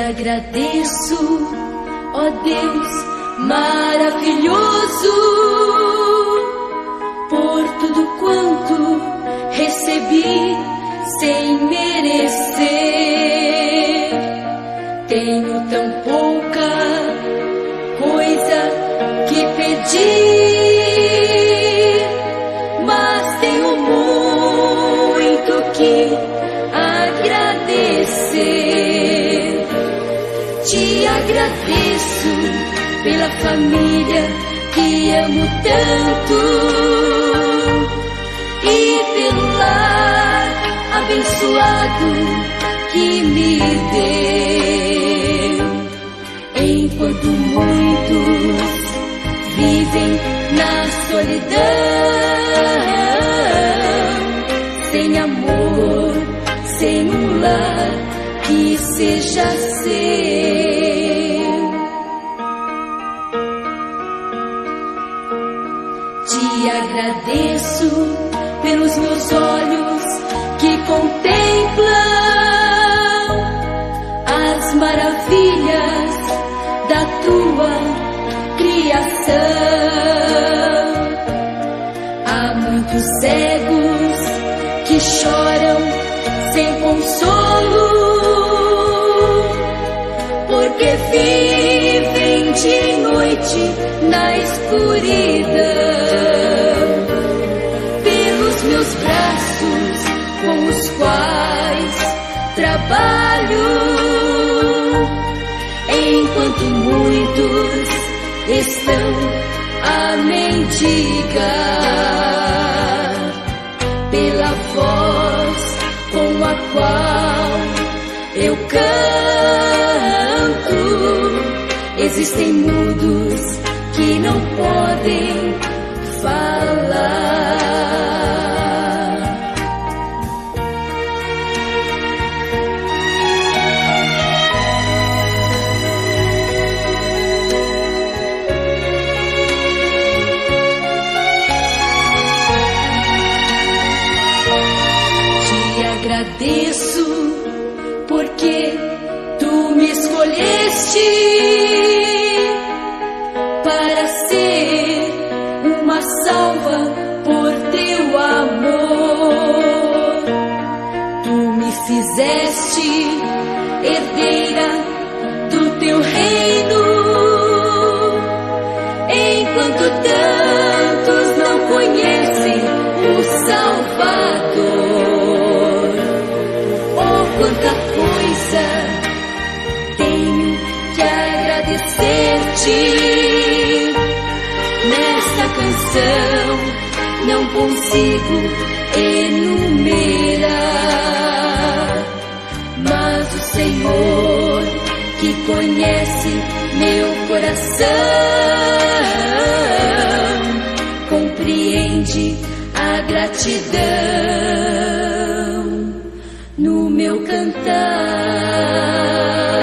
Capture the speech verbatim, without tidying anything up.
agradeço, ó Deus maravilhoso, por tudo quanto recebi sem merecer. Tenho tão pouca coisa que pedir, mas tenho muito que agradecer. Te agradeço pela família que amo tanto e pelo lar abençoado que me deu. Enquanto muitos vivem na solidão, sem amor, sem um lar que seja seu. Te agradeço pelos meus olhos que contemplam as maravilhas da tua criação. Há muitos cegos que choram sem consolo, porque vivem de noite na escuridão. Pelos meus braços com os quais trabalho, enquanto muitos estão a mendigar. Pela voz com a qual eu canto, existem mudos que não podem falar. Agradeço porque tu me escolheste para ser uma salva por teu amor. Tu me fizeste herdeira do teu reino, enquanto tantos não conhecem o Salvador. Quanta coisa tenho que agradecer-te. Nesta canção não consigo enumerar, mas o Senhor que conhece meu coração compreende a gratidão no meu cantar.